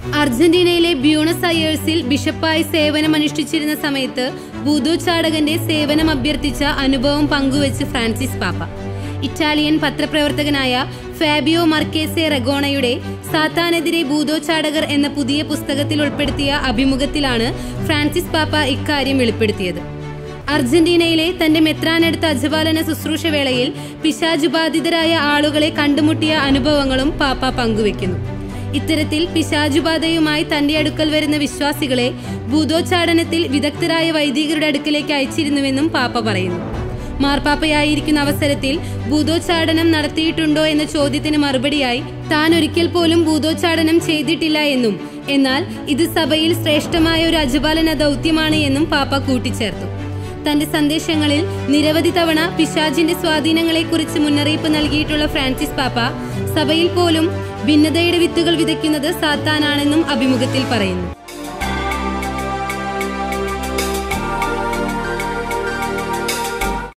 അർജന്റീനയിലെ Buenos അയേഴ്സിൽ ബിഷപ്പായി സേവനമനുഷ്ഠിച്ചിരുന്ന സമയത്ത് ഭൂതോച്ചാടകന്റെ സേവനം അഭ്യർത്ഥിച്ച അനുഭവം പങ്കുവച്ച് ഫ്രാൻസിസ് പാപ്പ. ഇറ്റാലിയൻ പത്രപ്രവർത്തകനായ ഫാബിയോ മർക്കേസെ റെഗോണയുടെ സാത്താനെതിരെ ഭൂതോച്ചാടകർ എന്ന പുതിയ പുസ്തകത്തിൽ ഉൾപ്പെടുത്തിയ അഭിമുഖത്തിലാണ് ഫ്രാൻസിസ് പാപ്പ ഇക്കാര്യം വെളിപ്പെടുത്തിയത്. അർജന്റീനയിലെ തന്റെ മെത്രാനെടുത്ത അജപാലന ശുശ്രൂഷ വേളയിൽ പിശാചുബാധിതരായ ആളുകളെ കണ്ടുമുട്ടിയ അനുഭവങ്ങളും പാപ്പ പങ്കുവെക്കുന്നു. ഇത്തരത്തിൽ പിശാചുബാധയുമായി തന്റെ അടുക്കൽ വരുന്ന വിശ്വാസികളെ ഭൂതോച്ചാടനത്തിൽ വിദഗ്ധരായ വൈദികരുടെ അടുക്കലേക്ക് അയച്ചിരുന്നുവെന്നും പാപ്പ പറയുന്നു. മാർപ്പാപ്പയായിരിക്കുന്ന അവസരത്തിൽ ഭൂതോച്ചാടനം നടത്തിയിട്ടുണ്ടോ എന്ന ചോദ്യത്തിന് മറുപടിയായി താൻ ഒരിക്കൽ പോലും ഭൂതോച്ചാടനം ചെയ്തിട്ടില്ല എന്നും എന്നാൽ ഇത് സഭയിൽ ശ്രേഷ്ഠമായ ഒരു അജപാലന ദൗത്യമാണ് എന്നും പാപ്പ കൂട്ടിച്ചേർത്തു. തന്റെ സന്ദേശങ്ങളിൽ നിരവധി തവണ പിശാചിന്റെ സ്വാധീനങ്ങളെക്കുറിച്ച് മുന്നറിയിപ്പ് നൽകിയിട്ടുള്ള ഫ്രാൻസിസ് പാപ്പ സഭയിൽ പോലും ഭിന്നതയുടെ വിത്തുകൾ വിതയ്ക്കുന്നത് സാത്താനാണെന്നും അഭിമുഖത്തിൽ പറയുന്നു.